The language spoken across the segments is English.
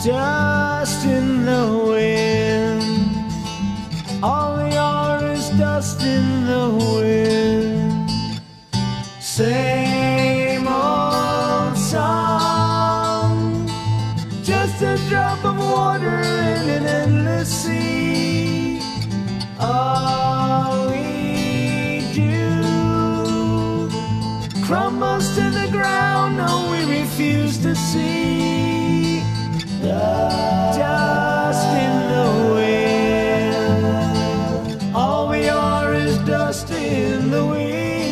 dust in the wind. All we are is dust in the wind. Same old song, just a drop of water in an endless sea. All we do crumbles to the ground. No, we refuse to see. Dust in the wind. All we are is dust in the wind.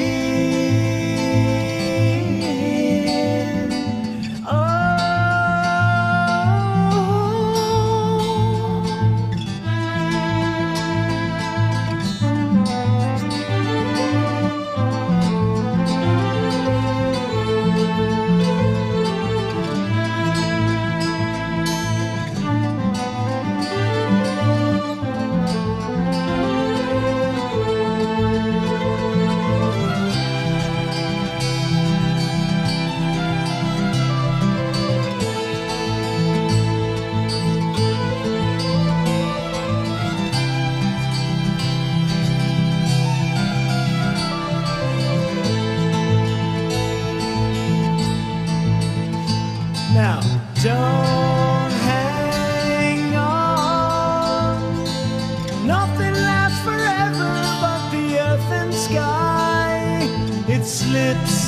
Now, don't hang on. Nothing lasts forever but the earth and sky. It slips